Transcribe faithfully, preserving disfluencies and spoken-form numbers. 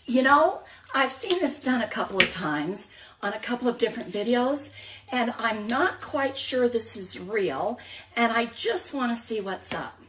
You know, I've seen this done a couple of times on a couple of different videos, and I'm not quite sure this is real, and I just want to see what's up.